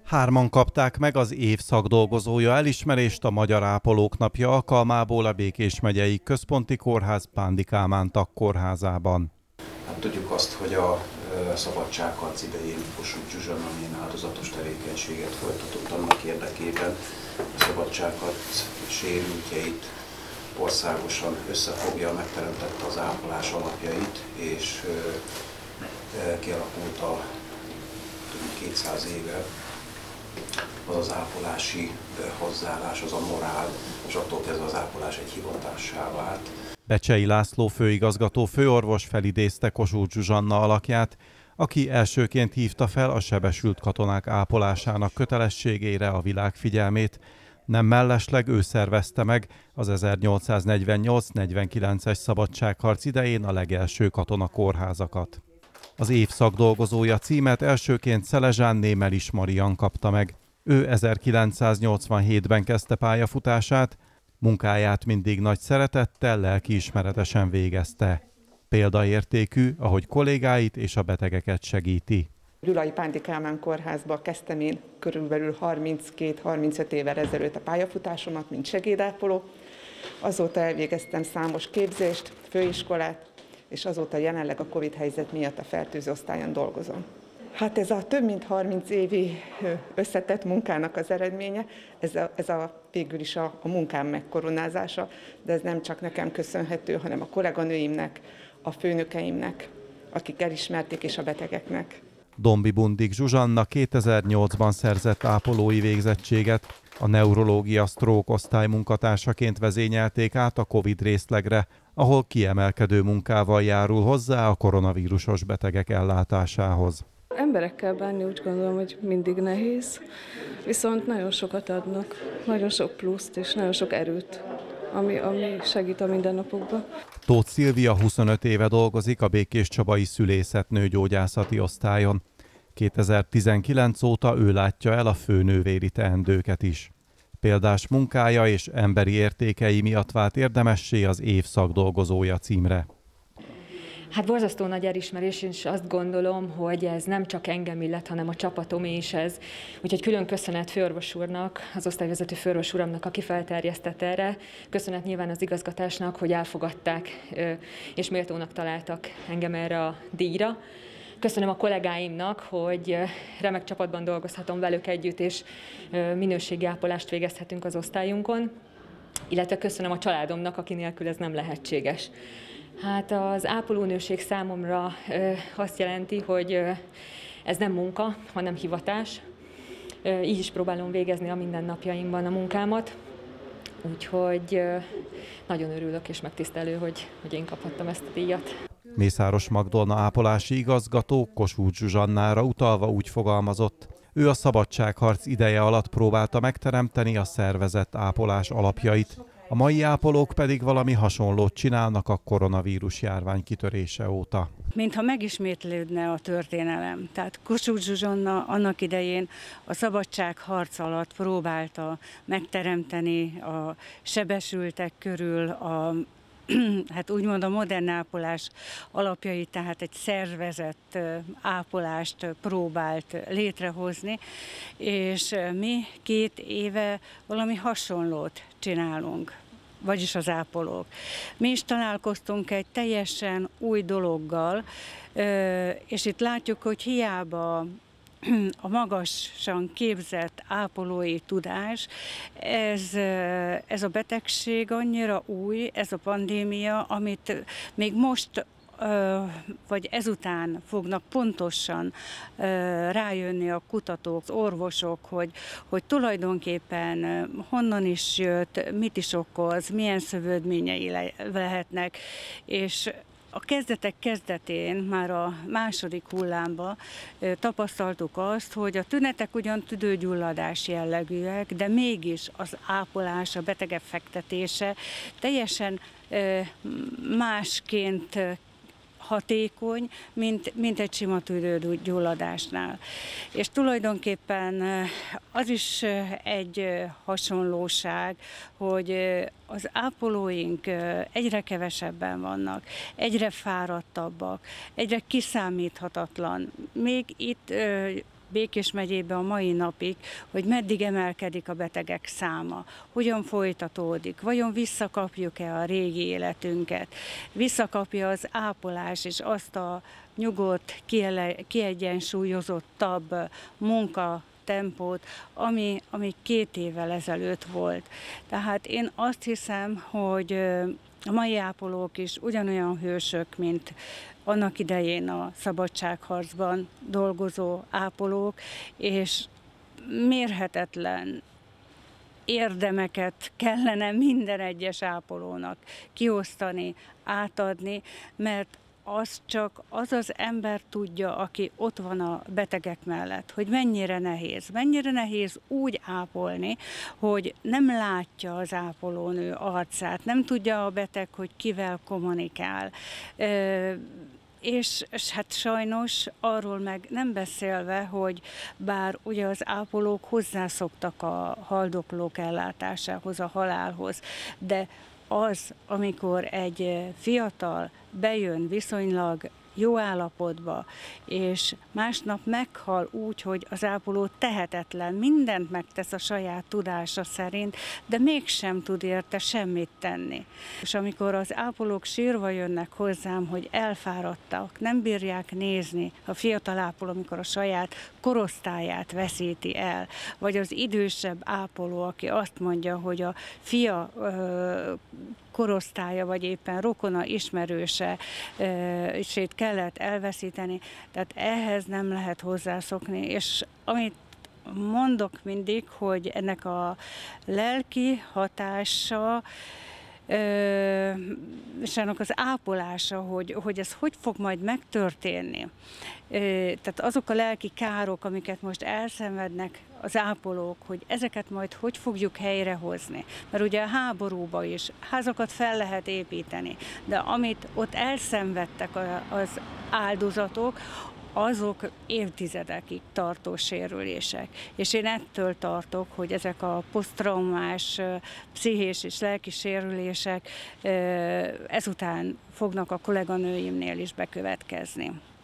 Hárman kapták meg az év szakdolgozója elismerést a Magyar Ápolók Napja alkalmából a Békés megyei Központi Kórház Pándi Kálmán Tagkórházában. Hát tudjuk azt, hogy a szabadságharc idején Kossuth Zsuzsanna milyen áldozatos tevékenységet folytatott annak érdekében, a szabadságharc sérültjeit országosan összefogja, megteremtette az ápolás alapjait, és kialakult a 200 éve az az ápolási hozzáállás, az a morál, és attól kezdve az ápolás egy hivatássá vált. Becsei László főigazgató főorvos felidézte Kossuth Zsuzsanna alakját, aki elsőként hívta fel a sebesült katonák ápolásának kötelességére a világ figyelmét. Nem mellesleg ő szervezte meg az 1848-49-es szabadságharc idején a legelső katonakórházakat. Az év szakdolgozója címet elsőként Szelezsánné Melis Marian kapta meg. Ő 1987-ben kezdte pályafutását, munkáját mindig nagy szeretettel, lelkiismeretesen végezte. Példaértékű, ahogy kollégáit és a betegeket segíti. Gyulai Pándi Kálmán kórházba kezdtem én körülbelül 32-35 évvel ezelőtt a pályafutásomat, mint segédápoló. Azóta elvégeztem számos képzést, főiskolát, és azóta jelenleg a Covid helyzet miatt a fertőző osztályon dolgozom. Hát ez a több mint 30 évi összetett munkának az eredménye, ez végül is a munkám megkoronázása, de ez nem csak nekem köszönhető, hanem a kolléganőimnek, a főnökeimnek, akik elismerték, és a betegeknek. Dombi Bundik Zsuzsanna 2008-ban szerzett ápolói végzettséget, a neurológia stroke osztály munkatársaként vezényelték át a Covid részlegre, ahol kiemelkedő munkával járul hozzá a koronavírusos betegek ellátásához. Emberekkel bánni úgy gondolom, hogy mindig nehéz, viszont nagyon sokat adnak, nagyon sok pluszt és nagyon sok erőt, ami segít a mindennapokban. Tóth Szilvia 25 éve dolgozik a Békéscsabai szülészetnőgyógyászati osztályon. 2019 óta ő látja el a főnővéri teendőket is. Példás munkája és emberi értékei miatt vált érdemessé az év szakdolgozója címre. Hát borzasztó nagy elismerés, és azt gondolom, hogy ez nem csak engem illet, hanem a csapatom is ez. Úgyhogy külön köszönet főorvos úrnak, az osztályvezető főorvos uramnak, aki felterjesztett erre. Köszönet nyilván az igazgatásnak, hogy elfogadták és méltónak találtak engem erre a díjra. Köszönöm a kollégáimnak, hogy remek csapatban dolgozhatom velük együtt, és minőségi ápolást végezhetünk az osztályunkon. Illetve köszönöm a családomnak, aki nélkül ez nem lehetséges. Hát az ápolónőség számomra azt jelenti, hogy ez nem munka, hanem hivatás. Így is próbálom végezni a mindennapjaimban a munkámat. Úgyhogy nagyon örülök és megtisztelő, hogy én kaphattam ezt a díjat. Mészáros Magdolna ápolási igazgató Kossuth Zsuzsannára utalva úgy fogalmazott: ő a szabadságharc ideje alatt próbálta megteremteni a szervezett ápolás alapjait, a mai ápolók pedig valami hasonlót csinálnak a koronavírus járvány kitörése óta. Mintha megismétlődne a történelem. Tehát Kossuth Zsuzsanna annak idején a szabadságharc alatt próbálta megteremteni a sebesültek körül hát úgymond a modern ápolás alapjait, tehát egy szervezett ápolást próbált létrehozni, és mi 2 éve valami hasonlót csinálunk, vagyis az ápolók. Mi is találkoztunk egy teljesen új dologgal, és itt látjuk, hogy hiába a magasan képzett ápolói tudás, ez a betegség annyira új, ez a pandémia, amit még most vagy ezután fognak pontosan rájönni a kutatók, az orvosok, hogy tulajdonképpen honnan is jött, mit is okoz, milyen szövődményei lehetnek, és a kezdetek kezdetén, már a második hullámban tapasztaltuk azt, hogy a tünetek ugyan tüdőgyulladás jellegűek, de mégis az ápolás, a betegek fektetése teljesen másként hatékony, mint egy sima tüdőgyulladásnál. És tulajdonképpen az is egy hasonlóság, hogy az ápolóink egyre kevesebben vannak, egyre fáradtabbak, egyre kiszámíthatatlan. Még itt Békés megyében a mai napig, hogy meddig emelkedik a betegek száma, hogyan folytatódik, vajon visszakapjuk-e a régi életünket, visszakapja az ápolás és azt a nyugodt, kiegyensúlyozottabb munkatempót, ami 2 évvel ezelőtt volt. Tehát én azt hiszem, hogy a mai ápolók is ugyanolyan hősök, mint annak idején a szabadságharcban dolgozó ápolók, és mérhetetlen érdemeket kellene minden egyes ápolónak kiosztani, átadni, mert az csak az az ember tudja, aki ott van a betegek mellett, hogy mennyire nehéz úgy ápolni, hogy nem látja az ápolónő arcát, nem tudja a beteg, hogy kivel kommunikál. És hát sajnos arról meg nem beszélve, hogy bár ugye az ápolók hozzászoktak a haldoklók ellátásához, a halálhoz, de az, amikor egy fiatal bejön viszonylag jó állapotba, és másnap meghal úgy, hogy az ápoló tehetetlen, mindent megtesz a saját tudása szerint, de mégsem tud érte semmit tenni. És amikor az ápolók sírva jönnek hozzám, hogy elfáradtak, nem bírják nézni a fiatal ápoló, amikor a saját korosztályát veszíti el, vagy az idősebb ápoló, aki azt mondja, hogy a fia korosztálya, vagy éppen rokona, ismerőse sét kellett elveszíteni, tehát ehhez nem lehet hozzászokni. És amit mondok mindig, hogy ennek a lelki hatása, és ennek az ápolása, hogy ez hogy fog majd megtörténni. Tehát azok a lelki károk, amiket most elszenvednek az ápolók, hogy ezeket majd hogy fogjuk helyrehozni. Mert ugye a háborúban is házakat fel lehet építeni, de amit ott elszenvedtek az áldozatok, azok évtizedekig tartó sérülések. És én ettől tartok, hogy ezek a poszttraumás, pszichés és lelki sérülések ezután fognak a kolléganőimnél is bekövetkezni.